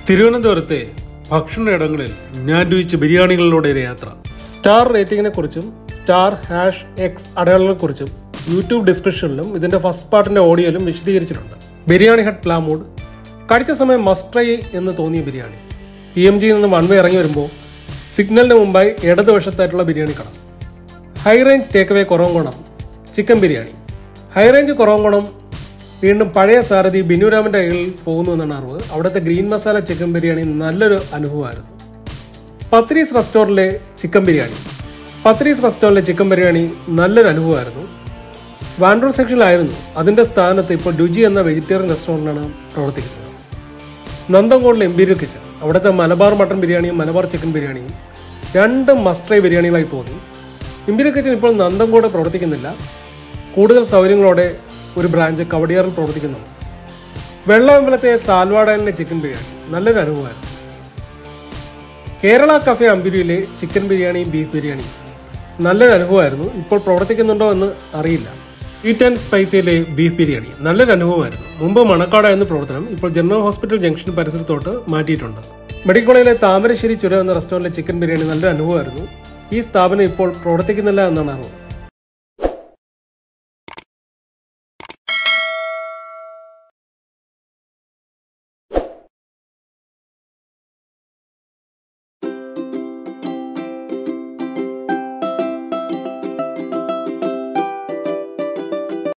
തിരുവനന്തപുരത്തെ ഭക്ഷണ ഇടങ്ങളിൽ ഞാൻ രുചിച്ച ബിരിയാണികളിലൂടെ ഒരു യാത്ര. സ്റ്റാർ റേറ്റിംഗിനെ കുറിച്ചും *#X അടയാളങ്ങളെക്കുറിച്ചും യൂട്യൂബ് ഡിസ്ക്രിപ്ഷനിലും ഇതിന്റെ ഫസ്റ്റ് പാർട്ടിന്റെ ഓഡിയോയിലും വിശദീകരിച്ചിട്ടുണ്ട്. ബിരിയാണി ഹട്ട് പ്ലാമൂഡ് കഴിച്ച സമയം മസ്റ്റ് ട്രൈ എന്ന് തോന്നിയ ബിരിയാണി. PMGയിൽ നിന്ന് വൺവേ ഇറങ്ങി വരുമ്പോൾ സിഗ്നലിന് മുമ്പായി ഇടതുവശത്തായിട്ടുള്ള ബിരിയാണി കട. High range take away Kuravankonam chicken biryani. High range Kuravankonam വീണ്ടും പഴയ സാരഥി ബിനുരാമന്റെ കയ്യിൽ പോകുന്നു എന്നാണ് അറിവ്. അവിടുത്തെ ഗ്രീൻ മസാല ചിക്കൻ ബിരിയാണി നല്ലൊരു അനുഭവമായിരുന്നു. പത്രീസ് റെസ്റ്റോറൻറ്റിലെ ചിക്കൻ ബിരിയാണി നല്ലൊരു അനുഭവമായിരുന്നു. വാൻഡ്രൂർ സെക്ഷനിലായിരുന്നു. അതിൻ്റെ സ്ഥാനത്ത് ഇപ്പോൾ രുചി എന്ന വെജിറ്റേറിയൻ റെസ്റ്റോറൻറ്റാണ് പ്രവർത്തിക്കുന്നത്. നന്ദൻകോടിലെ ഇമ്പീരിയൽ കിച്ചൺ, അവിടുത്തെ മലബാർ മട്ടൺ ബിരിയാണിയും മലബാർ ചിക്കൻ ബിരിയാണിയും രണ്ടും മസ്റ്റ് ട്രൈ ബിരിയാണികളായി തോന്നി. ഇമ്പീരിയൽ കിച്ചൺ ഇപ്പോൾ നന്ദൻകോട് പ്രവർത്തിക്കുന്നില്ല. കൂടുതൽ സൗകര്യങ്ങളോടെ ഒരു ബ്രാഞ്ച് കവടിയാറിൽ പ്രവർത്തിക്കുന്നുണ്ട്. വെള്ളമമ്പലത്തെ സാൽവാഡാനിലെ ചിക്കൻ ബിരിയാണി നല്ലൊരു അനുഭവമായിരുന്നു. കേരള കഫേ അമ്പൂരിയിലെ ചിക്കൻ ബിരിയാണിയും ബീഫ് ബിരിയാണിയും നല്ലൊരു അനുഭവമായിരുന്നു. ഇപ്പോൾ പ്രവർത്തിക്കുന്നുണ്ടോ എന്ന് അറിയില്ല. സ്വീറ്റ് ആൻഡ് സ്പൈസിയിലെ ബീഫ് ബിരിയാണി നല്ലൊരു അനുഭവമായിരുന്നു. മുമ്പ് മണക്കാടായിരുന്നു പ്രവർത്തനം. ഇപ്പോൾ ജനറൽ ഹോസ്പിറ്റൽ ജംഗ്ഷൻ പരിസരത്തോട്ട് മാറ്റിയിട്ടുണ്ട്. മെഡിക്കൽ കോളേജിലെ താമരശ്ശേരി ചുരം എന്ന റെസ്റ്റോറൻറ്റിലെ ചിക്കൻ ബിരിയാണി നല്ലൊരു അനുഭവമായിരുന്നു. ഈ സ്ഥാപനം ഇപ്പോൾ പ്രവർത്തിക്കുന്നില്ല എന്നാണ് അറിവ്.